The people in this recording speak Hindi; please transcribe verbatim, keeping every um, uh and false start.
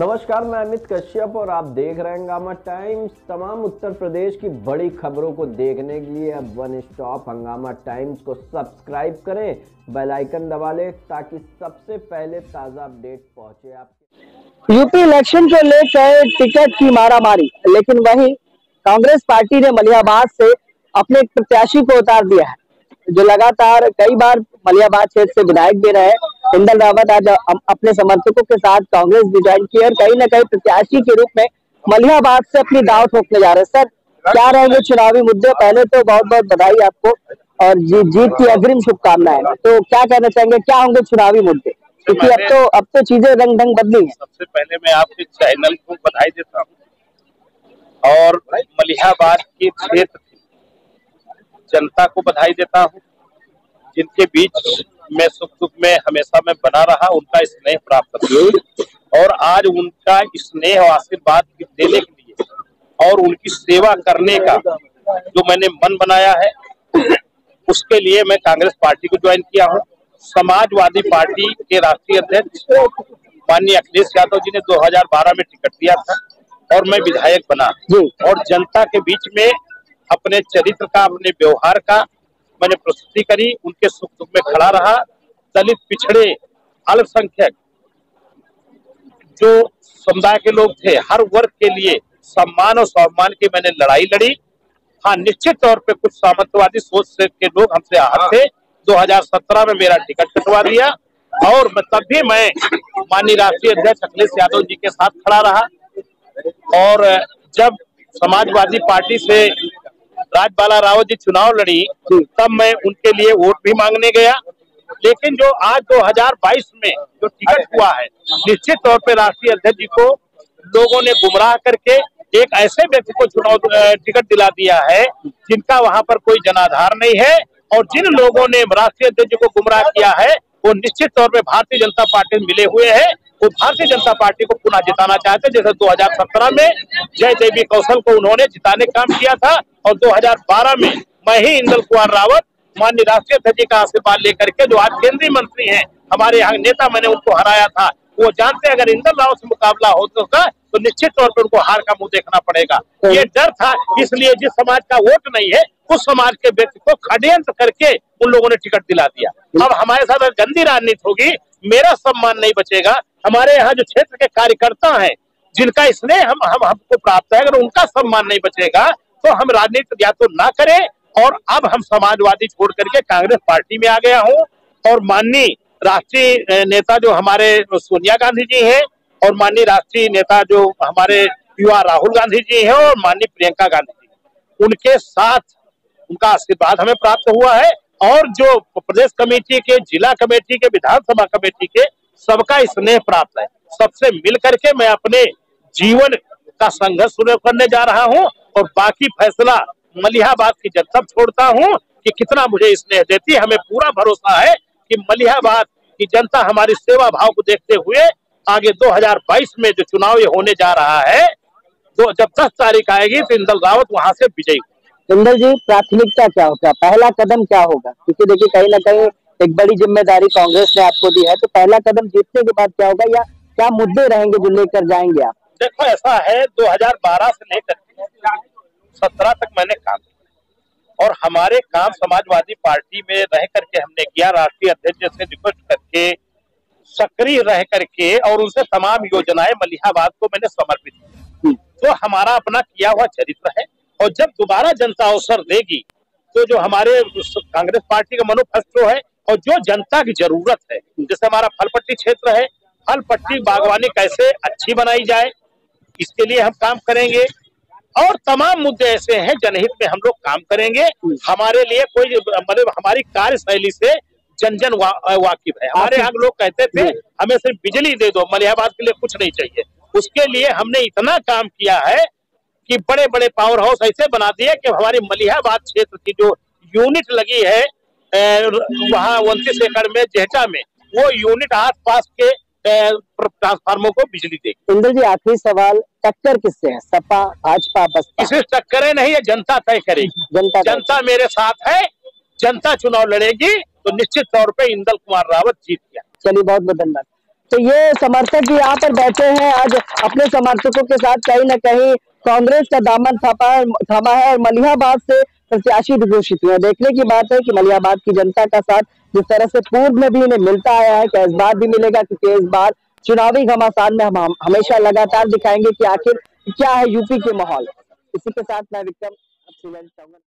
नमस्कार, मैं अमित कश्यप और आप देख रहे हैं हंगामा टाइम्स। तमाम उत्तर प्रदेश की बड़ी खबरों को देखने के लिए अब वन स्टॉप हंगामा टाइम्स को सब्सक्राइब करें, बेल आइकन दबा लें ताकि सबसे पहले ताजा अपडेट पहुंचे आपके। यूपी इलेक्शन को लेकर टिकट की मारामारी, लेकिन वहीं कांग्रेस पार्टी ने मलिहाबाद से अपने प्रत्याशी को उतार दिया है, जो लगातार कई बार मलिहाबाद क्षेत्र से विधायक भी रहे। इंदल रावत आज अपने समर्थकों के साथ कांग्रेस भी ज्वाइन की और कहीं न कहीं प्रत्याशी के रूप में मलिहाबाद से अपनी दाव ठोकने जा रहे हैं। सर, क्या रहेंगे चुनावी मुद्दे? पहले तो बहुत बहुत बधाई आपको और जी, जीत की अग्रिम शुभकामनाएं। तो क्या कहना चाहेंगे, क्या होंगे चुनावी मुद्दे, क्योंकि अब तो अब तो चीजें रंग ढंग बदली है। सबसे पहले मैं आपके चैनल को बधाई देता हूँ और मलिहाबाद के क्षेत्र जनता को बधाई देता हूँ, जिनके बीच मैं सुख दुख में हमेशा मैं बना रहा, उनका स्नेह प्राप्त किया और आज उनका स्नेह और आशीर्वाद देने के लिए और उनकी सेवा करने का जो मैंने मन बनाया है, उसके लिए मैं कांग्रेस पार्टी को ज्वाइन किया हूँ। समाजवादी पार्टी के राष्ट्रीय अध्यक्ष माननीय अखिलेश यादव जी ने दो हज़ार बारह में टिकट दिया था और मैं विधायक बना और जनता के बीच में अपने चरित्र का, अपने व्यवहार का मैंने प्रस्तुति करी, उनके सुख दुख में खड़ा रहा। दलित, पिछड़े, अल्पसंख्यक जो समुदाय के लोग थे, हर वर्ग के लिए सम्मान और स्वाभिमान की मैंने लड़ाई लड़ी। हाँ, निश्चित तौर पे कुछ सामंतवादी सोच से के लोग हमसे आहत थे। दो हज़ार सत्रह में मेरा टिकट कटवा दिया और तब भी मैं माननीय राष्ट्रीय अध्यक्ष अखिलेश यादव जी के साथ खड़ा रहा और जब समाजवादी पार्टी से राजबाला राव जी चुनाव लड़ी तब मैं उनके लिए वोट भी मांगने गया। लेकिन जो आज दो हज़ार बाईस में जो टिकट हुआ है, निश्चित तौर पे राष्ट्रीय अध्यक्ष जी को लोगों ने गुमराह करके एक ऐसे व्यक्ति को चुनाव टिकट दिला दिया है जिनका वहां पर कोई जनाधार नहीं है और जिन लोगों ने राष्ट्रीय अध्यक्ष जी को गुमराह किया है वो निश्चित तौर पे भारतीय जनता पार्टी में मिले हुए हैं। वो भारतीय जनता पार्टी को पुनः जिताना चाहते हैं, जैसे दो हज़ार सत्रह में जय देवी कौशल को उन्होंने जिताने का काम किया था और दो हज़ार बारह में मैं ही इंदल कुमार रावत माननीय राष्ट्रीय अध्यक्ष जी का आशीर्वाद लेकर के, जो आज केंद्रीय मंत्री हैं, हमारे यहाँ नेता, मैंने उनको हराया था। वो जानते हैं अगर इंदल रावत से मुकाबला होगा तो निश्चित तौर पर उनको हार का मुंह देखना पड़ेगा। ये डर था, इसलिए जिस समाज का वोट नहीं है उस समाज के व्यक्ति को षड्यंत्र करके उन लोगों ने टिकट दिला दिया। अब हमारे साथ गंदी राजनीति होगी, मेरा सम्मान नहीं बचेगा। हमारे यहाँ जो क्षेत्र के कार्यकर्ता हैं, जिनका स्नेह हम हम हमको प्राप्त है, अगर उनका सम्मान नहीं बचेगा तो हम राजनीति या तो ना करें। और अब हम समाजवादी छोड़ करके कांग्रेस पार्टी में आ गया हूँ और माननीय राष्ट्रीय नेता जो हमारे सोनिया गांधी जी हैं और माननीय राष्ट्रीय नेता जो हमारे युवा राहुल गांधी जी हैं और माननीय प्रियंका गांधी जी, उनके साथ उनका आशीर्वाद हमें प्राप्त हुआ है और जो प्रदेश कमेटी के, जिला कमेटी के, विधानसभा कमेटी के, सबका स्नेह प्राप्त है। सबसे मिल करके मैं अपने जीवन का संघर्ष शुरू करने जा रहा हूं और बाकी फैसला मलिहाबाद की जनता छोड़ता हूं कि कितना मुझे स्नेह देती है। हमें पूरा भरोसा है कि मलिहाबाद की जनता हमारी सेवा भाव को देखते हुए आगे दो हज़ार बाईस में जो चुनाव ये होने जा रहा है, तो जब दस तारीख आएगी तो इंदल रावत वहां से विजयी। इंदल जी, प्राथमिकता क्या होगा, पहला कदम क्या होगा? क्योंकि देखिए कहीं ना कहीं एक बड़ी जिम्मेदारी कांग्रेस ने आपको दी है, तो पहला कदम जीतने के बाद क्या होगा या क्या मुद्दे रहेंगे जो लेकर जाएंगे आप? देखो, ऐसा है, दो हज़ार बारह से लेकर सत्रह तक मैंने काम किया और हमारे काम समाजवादी पार्टी में रह करके हमने किया। राष्ट्रीय अध्यक्ष से रिक्वेस्ट करके, सक्रिय रह करके और उनसे तमाम योजनाएं मलिहाबाद को मैंने समर्पित की। तो हमारा अपना किया हुआ चरित्र है और जब दोबारा जनता अवसर देगी तो जो हमारे कांग्रेस पार्टी का मैनिफेस्टो है और जो जनता की जरूरत है, जैसे हमारा फलपट्टी क्षेत्र है, फलपट्टी बागवानी कैसे अच्छी बनाई जाए, इसके लिए हम काम करेंगे और तमाम मुद्दे ऐसे हैं जनहित में हम लोग काम करेंगे। हमारे लिए कोई मतलब हमारी कार्यशैली से जन जन वा, वाकिफ है। हमारे यहाँ लोग कहते थे हमें सिर्फ बिजली दे दो, मलिहाबाद के लिए कुछ नहीं चाहिए। उसके लिए हमने इतना काम किया है कि बड़े बड़े पावर हाउस ऐसे बना दिए कि हमारी मलिहाबाद क्षेत्र की जो यूनिट लगी है वहाँ उनतीस एकड़ में जेहटा में, वो यूनिट आस पास के ट्रांसफार्मर को बिजली देगी। इंदल जी, आखिरी सवाल, टक्कर किससे है, सपा, भाजपा, बसपा? इसे टक्करें नहीं है, जनता तय करेगी। जनता जनता मेरे साथ है, जनता चुनाव लड़ेगी तो निश्चित तौर पे इंदल कुमार रावत जीत गया। चलिए, बहुत बहुत धन्यवाद। तो ये समर्थक भी यहाँ पर बैठे हैं, आज अपने समर्थकों के साथ कहीं ना कहीं कांग्रेस का दामन थामा थामा है और मलिहाबाद से प्रत्याशी भी घोषित हुए। देखने की बात है कि मलिहाबाद की जनता का साथ जिस तरह से पूर्व में भी इन्हें मिलता आया है, क्या इस बार भी मिलेगा, क्योंकि इस बार चुनावी घमासान में हम हमेशा लगातार दिखाएंगे कि आखिर क्या है यूपी के माहौल। इसी के साथ मैं विक्रम